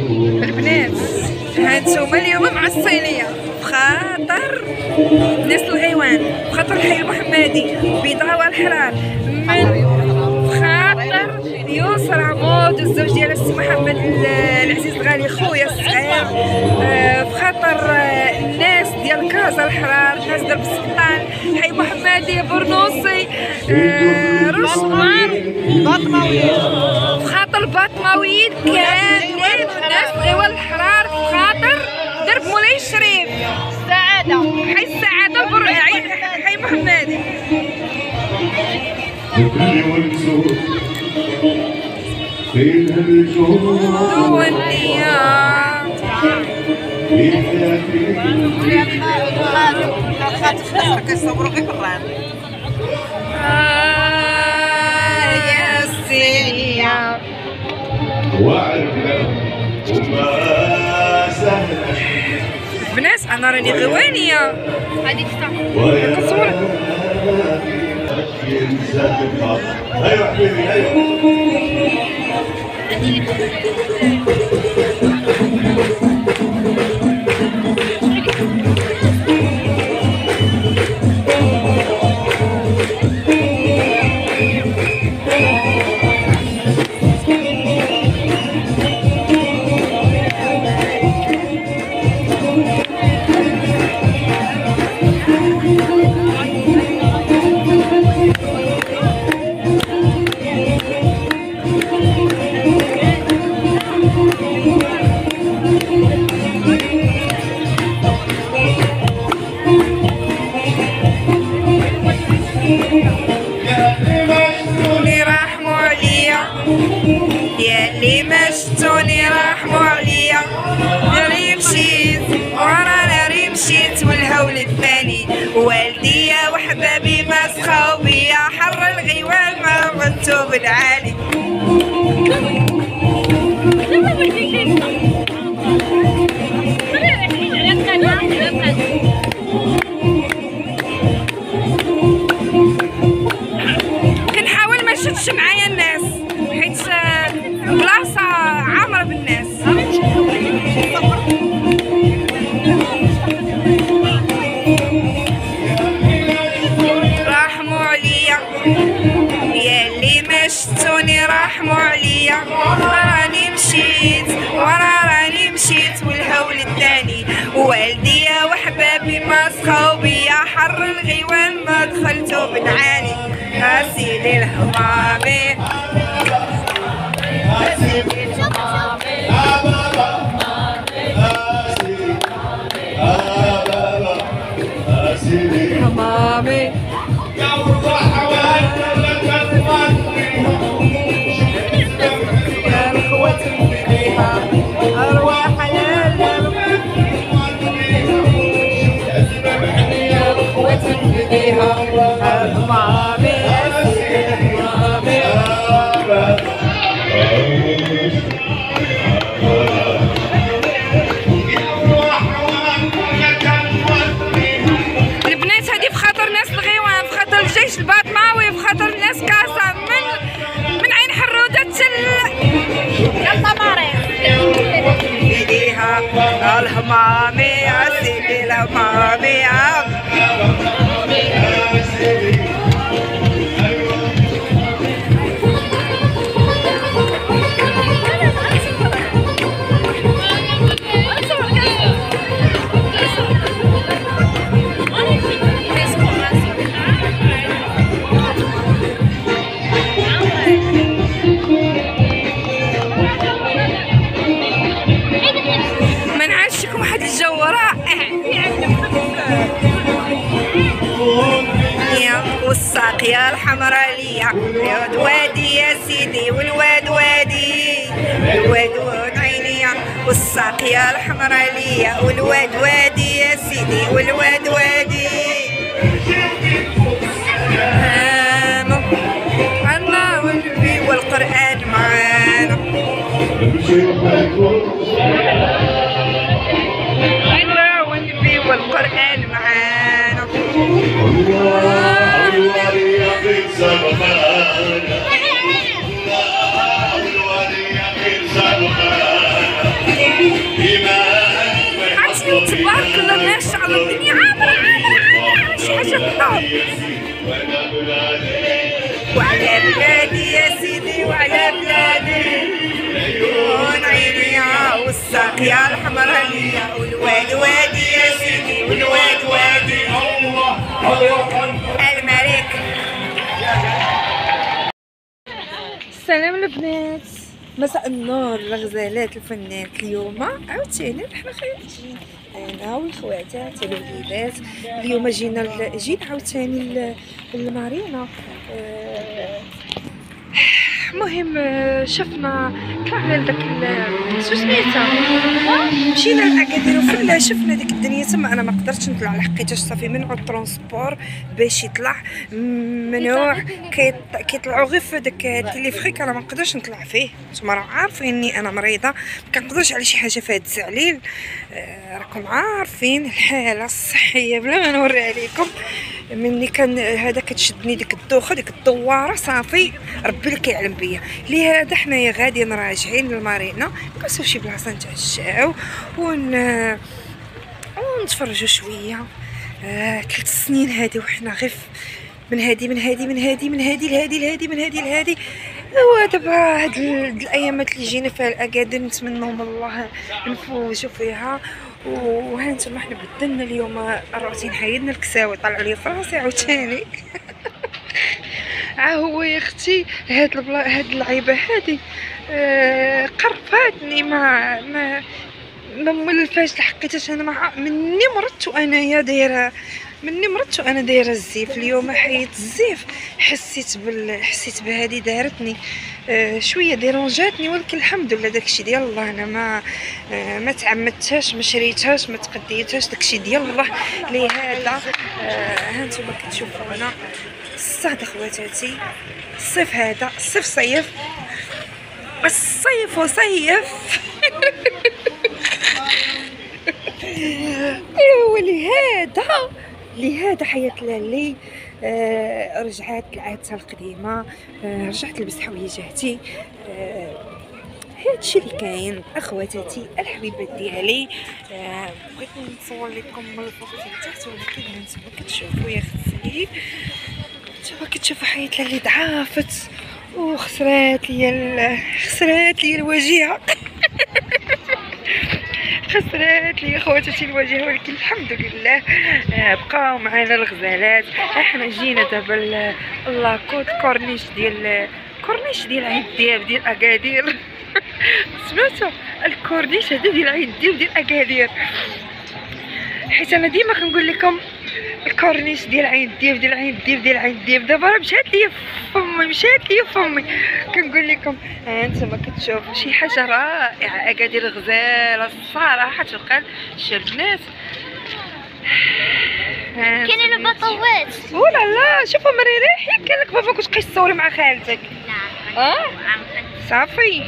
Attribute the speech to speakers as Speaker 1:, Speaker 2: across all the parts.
Speaker 1: البنات هانتوما اليوم مع الصينيه بخاطر ناس الغيوان، بخاطر الحي المحمدي بيضاء والحرار، من بخاطر يسرى عمود والزوج ديال السي محمد العزيز الغالي خويا الصغير، بخاطر الناس ديال كازا الحرار، الناس ديال بسكطان، حي محمدي، برنوصي، رشمار،
Speaker 2: باطماويين،
Speaker 1: بخاطر الباطماويين كاملين والناس غيوان الحرار، بخاطر درب مولاي الشريف
Speaker 2: السعادة،
Speaker 1: حي السعادة حي محمدي.
Speaker 2: كيصوروا غير بالران.
Speaker 1: يا السينية بنات انا راني غوانية هذيك كتصورك.
Speaker 3: ايوا حبيبي ايوا
Speaker 1: يا اللي ما شفتوني رحموا عليا، ناري مشيت ورا ناري مشيت والهول الثاني، والديا وحبابي ما سخاو بيا، حر الغيوان ما غنتو بالعالي. كنحاول ما نشدش معايا الناس حيت البلاصة عامرة بالناس. رحموا عليا يا اللي ما شفتوني رحموا عليا، راني مشيت والهول الثاني، والديا وحبابي ما سخاو بيا، حر الغيوان ما دخلتو بنعاني. اسيدي الهمامي حمامي يا الخوات فيها أرواح حلال، يا الخوات فيها حمامي البنات. هذه بخاطر ناس الغيوان، بخاطر الجيش الباطماوي، بخاطر الناس كاسة من عين حرودة الطمارين يديها الهمامي سيدي الهمامي. ما نعشكم واحد الجو رائع والساقية الحمراء ليا، الواد وادي يا سيدي والواد وادي، الواد واد عينيا والساقية الحمراء ليا، والواد وادي يا سيدي والواد وادي. الله والنبي والقرآن معانا، الله والنبي والقرآن معانا. عرفتي تبارك الله ما شاء الله الدنيا عامرة شي حاجة تنوض. وعلى بلادي يا سيدي وعلى بلادي عيون عينيا والساقية الحمرانية والواد وادي يا سيدي والواد وادي الملك. السلام البنات، مساء النور الغزالات الفنانات. اليوم عاوتاني حنا خارجين انا والخواتات والوليدات. اليوم جينا عاوتاني لمارينا. المهم شفنا طلعنا لداك شو سميتها، مشينا لأكادير وفلا شفنا ديك الدنيا تما. انا ما قدرتش نطلع لحقيتاش صافي منعو الترونسبور باش يطلع ممنوع، كيطلعوا غير في داك التليفريك. انا ما نقدرش نطلع فيه، نتوما راه عارفيني انا مريضه، ما كنقدرش على شي حاجه في هاد التعليل. راكم عارفين الحاله الصحيه بلا ما نوريها لكم. مني كان هذا كتشدني ديك الدوخه ديك الدواره صافي ربي اللي كيعلم بيا. لهذا حنايا غاديين راجعين للمارينا، كنسوا شي بلاصه نتعشاو ونتفرجوا شويه. 3 سنين هادي وحنا غير من هادي لهادي. ودابا هاد الايامات اللي جينا فيها الاكادير نتمنوا من الله نفوزوا فيها. وهانتوما حنا بدلنا اليوم الروتين، حيدنا الكساوي طلعوا لي فراسي عاوتاني. هو يا اختي هاد اللعيبه هادي قرفاتني ما مولفاش لحقيتاش. انا مني مرضت وانا دايره الزيف. اليوم حيت الزيف حسيت بهذه دارتني شويه ديرونجاتني، ولكن الحمد لله داكشي ديال الله. انا ما تعمدتهاش، ما شريتهاش، ما تقديتهاش، داكشي ديال الله. لهذا هانتوما كتشوفوا انا الصاد خواتاتي. الصيف هذا صيف وصيف. لهذا حياة لالي رجعت لعادتها القديمه. رجعت لبس حويجاتي. هادشي اللي كاين اخواتاتي الحبيبات ديالي. بغيت نصور لكم من الفوق لتحت، ولكن نتوما كتشوفوا يا اختي، نتوما كتشوفوا حياة لالي ضعافت وخسرات لي الوجيهه. خسرات لي خواتاتي الوجه، ولكن الحمد لله بقاو معنا الغزالات. احنا جينا دابا لاكوت كورنيش ديال عيد دياب ديال اكادير. سمعتوا الكورنيش هذا ديال عيد دياب ديال اكادير، حيت انا ديما كنقول لكم الكورنيش ديال عيد دياب دابا راه مشات لي فمي. كنقول لكم انتما كتشوفوا شي حاجه رائعه. اكادير غزاله الصراحه تبقى البنات.
Speaker 2: كاين البطوات.
Speaker 1: ولا لا شوفوا مريريح ياك قال لك بابا كنت تبقاي تصوري مع خالتك. صافي.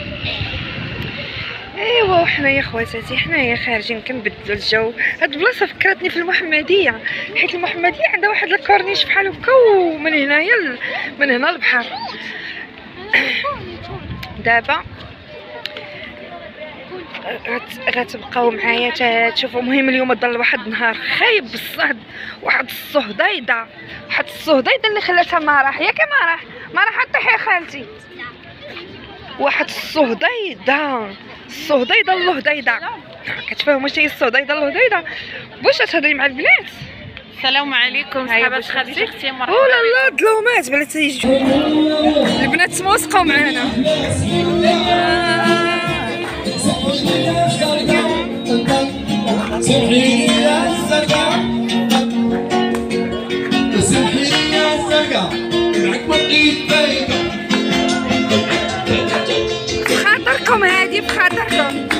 Speaker 1: ايوا وحنايا خواتاتي حنايا خارجين كنبدلوا الجو. هاد البلاصه فكرتني في المحمديه، حيت المحمديه عندها واحد الكورنيش بحال هكا، ومن هنا البحر. دابا غتبقاو معايا تشوفوا. المهم اليوم ضل واحد النهار خايب بالصهد، واحد الصهديده اللي خلاتها مرح. ياك مرح طيحي يا خالتي. واحد الصهديده اللهديده. كتفهموا شنو هي الصهديده اللهديده؟ واش تهضري مع البنات؟
Speaker 2: السلام عليكم حبات خالتي اختي مرحبا.
Speaker 1: ولا لا ظلمات بلا تيجوا البنات تموسقوا معانا. بخاطركم.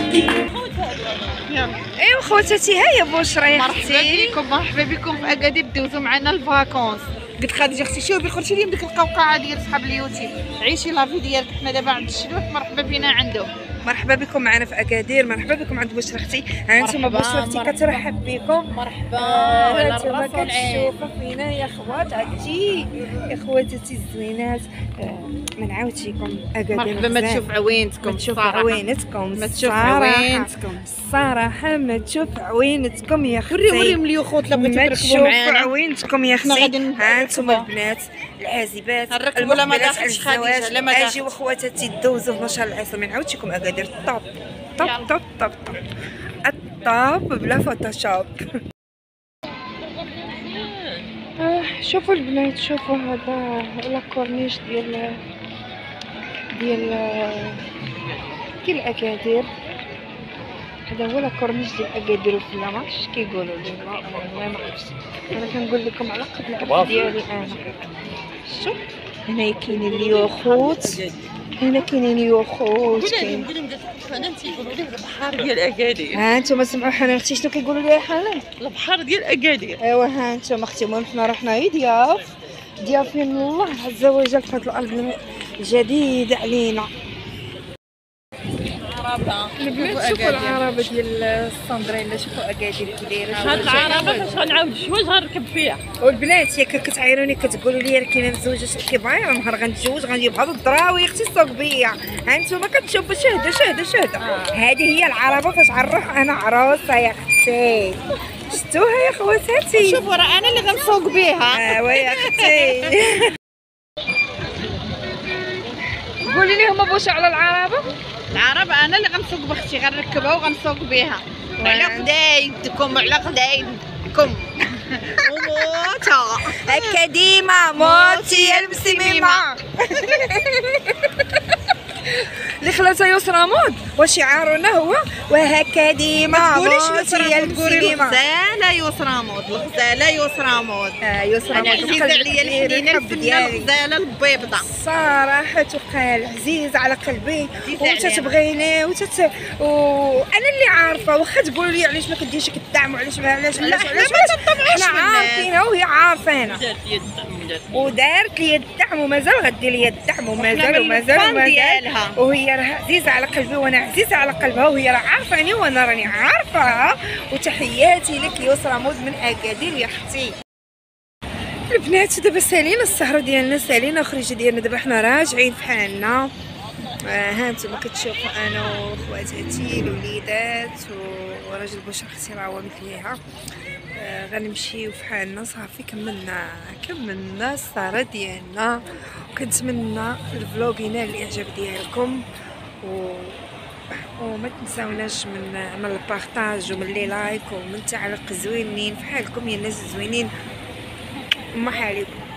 Speaker 1: ايوا خواتاتي هيا بشرى يا اختي.
Speaker 2: مرحبا بكم في اكادير. دوزو معنا الفاكونس.
Speaker 1: قلت خديجه اختي شوفي خرجتي لي من ديك القوقعه ديال صحاب اليوتيوب.
Speaker 2: عيشي لافي ديالك. حنا دابا عند الشلوح، مرحبا بنا عنده.
Speaker 1: مرحبا بكم معنا في اكادير، مرحبا بكم عند بشرى اختي. ها انتم بشرى اختي كترحب بكم.
Speaker 2: مرحبا
Speaker 1: انتم كتشوفوا فينا يا خوات عرفتي يا خواتاتي الزوينات. ما نعاودش لكم اكادير
Speaker 2: مرحبا، ما تشوف عوينتكم،
Speaker 1: تشوف عوينتكم،
Speaker 2: ما تشوف عوينتكم
Speaker 1: الصراحه ما تشوف عوينتكم يا اختي.
Speaker 2: وريهم اليخوت لا بغيتو
Speaker 1: ما
Speaker 2: تركبوا
Speaker 1: تشوف
Speaker 2: معانا.
Speaker 1: عوينتكم يا
Speaker 2: حنا
Speaker 1: اختي.
Speaker 2: غادي
Speaker 1: ها انتم
Speaker 2: نركبوا.
Speaker 1: البنات العازبات
Speaker 2: نركبوا لا ما
Speaker 1: المقبلات على
Speaker 2: داخلش خديجة،
Speaker 1: الزواج،
Speaker 2: لا ما داخل.
Speaker 1: اجيو خواتاتي دوزوا في نشر العصر. ما نعاودش لكم اكادير طوب طوب طوب طوب طوب الطوب بلا فوتوشوب. شوفوا البنات، شوفوا هذا لا كورنيش ديال اكادير. هذا هو لا كورنيش ديال اكادير وفلا ما عرفتش كيقولوا لي، والله ما عرفتش. انا كنقول لكم على قد العرف ديالي انا. شوف هنا كاينين اليخوت، هنا كاينين يخوت.
Speaker 4: حنان تيقولوا ليه البحر ديال اكادير.
Speaker 1: ها انتم سمعوا حنان اختي شنو كيقولوا لي حنان؟
Speaker 4: البحر ديال اكادير.
Speaker 1: ايوا ها انتم اختي. المهم حنا رحنا هي ضيافين الله عز وجل في هذا الارض الجديده علينا. البنات شوفوا العربه ديال السندريلا، شوفوا اكادير كي دايره.
Speaker 4: هاد العربه فاش غنعاود شواج غنركب فيها.
Speaker 1: والبنات ياك كتعايروني كتقولوا لي راه كاينه مزوجه كيبغي نهار غنتزوج غنجيب هاد الدراوي اختي السوق بيا. ها انتم كتشوفوا شهدوا هذه هي العربه فاش غنروح انا عروسه يا اختي. شفتوها يا خواتاتي؟
Speaker 2: شوفوا راه انا اللي غنسوق بيها.
Speaker 1: ايوا يا اختي. قولي لهم بوش على العربه.
Speaker 2: العربة انا اللي غنسوق باختي، غنركبها وغنسوق بيها. على قدايدكم على قدايدكم وموتا
Speaker 1: هكا ديما موتي يا المسميمه. اللي خلاصها يسرى مود واش يعارنا هو وهكا ديما موتي يا المسميمه.
Speaker 2: الغزالة يسرى مود، الغزالة يسرى مود.
Speaker 1: يسرى
Speaker 2: انا
Speaker 1: مود
Speaker 2: عزيزة عليا الحنينة الفنة الغزالة البيضة.
Speaker 1: صراحة تقال عزيز على قلبي
Speaker 2: عزيزة
Speaker 1: وتتبغيني وانا اللي عارفه. واخا تقولوا لي علاش ما كديرش كدعم وعلاش علاش حنا عارفينها وهي عارفانا
Speaker 4: دارت لي الدعم
Speaker 1: ودارت لي الدعم ومازال غدير لي الدعم ومازال
Speaker 2: ديالها.
Speaker 1: وهي راه عزيزه على قلبي وانا عزيزه على قلبها وهي راه عارفاني وانا راني عارفاها. وتحياتي لك يسرى مود من اكادير يا اختي. البنات دابا سالينا السهره ديالنا، سالينا الخريجه ديالنا، دابا حنا راجعين في حالنا. ها انتم كتشوفوا انا وخواتاتي الوليدات وراجل بشر اختي راه هو مثليها. غنمشيو في حالنا صافي. كملنا السهره ديالنا. وكنتمنى الفلوق ينال الاعجاب ديالكم وما تنساوناش من البارطاج ومن لي لايك ومن التعليق زوينين في حالكم يا الناس الزوينين. ما حالكم.